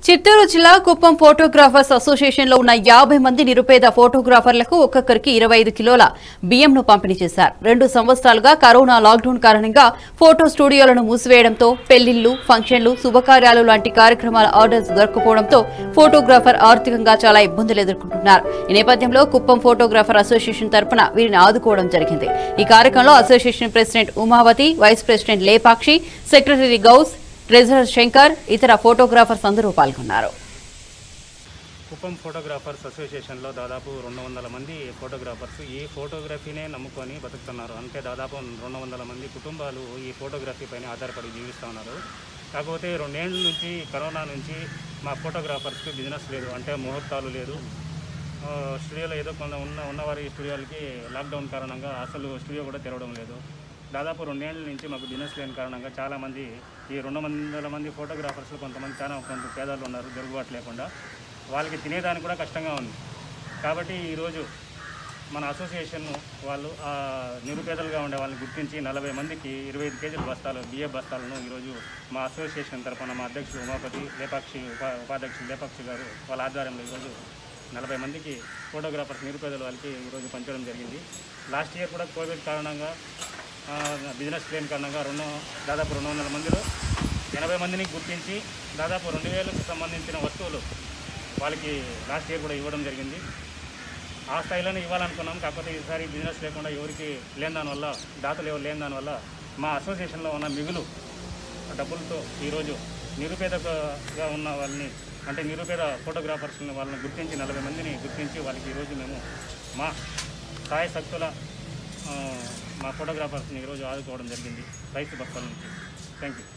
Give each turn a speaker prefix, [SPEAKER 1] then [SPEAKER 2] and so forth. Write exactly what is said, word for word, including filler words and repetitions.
[SPEAKER 1] చిత్తూరు జిల్లా Kuppam photographers association లో ఉన్న యాభై మంది నిరుపేద ఫోటోగ్రాఫర్లకు ఒక్కొక్కరికి ఇరవై ఐదు కిలోల బియ్యంను పంపిణీ చేశారు. రెండు సంవత్సరాలుగా కరోనా లాక్డౌన్ కారణంగా ఫోటో స్టూడియోలను మూసివేయడంతో పెళ్లిళ్లు, ఫంక్షన్లు, శుభకార్యాలు లాంటి కార్యక్రమాల ఆర్డర్స్ దొరకపోవడంతో ఫోటోగ్రాఫర్ ఆర్థికంగా చాలా ఇబ్బందులు ఎదుర్కొంటున్నారు. ఈ నేపథ్యంలో కుప్పం ఫోటోగ్రాఫర్ అసోసియేషన్ తరపున వీరిని ఆదుకోవడం జరిగింది. ఈ కార్యక్రమంలో association president Umavathi, vice president Lepakshi, secretary Gouse, treasurer Shankar, ఇతర ఫోటోగ్రాఫర్స్ అందరూ పాల్గొన్నారు.
[SPEAKER 2] కుప్పం ఫోటోగ్రాఫర్స్ అసోసియేషన్లో దాదాపు రెండు వందల మంది ఫోటోగ్రాఫర్స్ ఈ ఫోటోగ్రఫీనే నమ్ముకొని బతుకుతున్నారు. అంటే దాదాపు రెండు వందల మంది కుటుంబాలు ఈ ఫోటోగ్రఫీ పైన ఆధారపడి జీవిస్తూ ఉన్నారు. కాకపోతే రెండేళ్ల నుంచి కరోనా నుంచి మా ఫోటోగ్రాఫర్స్కి బిజినెస్ లేదు, అంటే ముహూర్తాలు లేదు. స్టూడియోలో ఏదో కొంత ఉన్న ఉన్నవారి స్టూడియోలకి లాక్డౌన్ కారణంగా అసలు స్టూడియో కూడా తెరవడం లేదు. దాదాపు రెండేళ్ల నుంచి మాకు బిజినెస్ లేని కారణంగా చాలామంది ఈ రెండు వందల మంది ఫోటోగ్రాఫర్స్లో కొంతమంది చాలా కొంత పేదలు ఉన్నారు, జరుగుబాటు లేకుండా వాళ్ళకి తినేదానికి కూడా కష్టంగా ఉంది. కాబట్టి ఈరోజు మన అసోసియేషన్ వాళ్ళు నిరుపేదలుగా ఉండే వాళ్ళని గుర్తించి నలభై మందికి ఇరవై ఐదు కేజీల బస్తాలు బియ్య బస్తాలను ఈరోజు మా అసోసియేషన్ తరఫున మా అధ్యక్షులు ఉమాపతి, లేపాక్షి ఉపా ఉపాధ్యక్షులు లేపాక్షి గారు వాళ్ళ ఆధ్వర్యంలో ఈరోజు నలభై మందికి ఫోటోగ్రాఫర్స్ నిరుపేదల వాళ్ళకి ఈరోజు పంచడం జరిగింది. లాస్ట్ ఇయర్ కూడా కోవిడ్ కారణంగా బిజినెస్ లేని కారణంగా రెండు దాదాపు రెండు వందల మందిలో ఎనభై మందిని గుర్తించి దాదాపు రెండు వేలకు సంబంధించిన వస్తువులు వాళ్ళకి లాస్ట్ ఇయర్ కూడా ఇవ్వడం జరిగింది. ఆ స్థాయిలోనే ఇవ్వాలనుకున్నాం. కాకపోతే ఈసారి బిజినెస్ లేకుండా ఎవరికి లేని దానివల్ల, దాతలు ఎవరు లేని దానివల్ల మా అసోసియేషన్లో ఉన్న మిగులు డబ్బులతో ఈరోజు నిరుపేదగా ఉన్న వాళ్ళని, అంటే నిరుపేద ఫోటోగ్రాఫర్స్ని వాళ్ళని గుర్తించి నలభై మందిని గుర్తించి వాళ్ళకి ఈరోజు మేము మా స్థాయి శక్తుల మా ఫోటోగ్రాఫర్స్ని ఈరోజు ఆదుకోవడం జరిగింది రైతు బస్తాల నుంచి. Thank you.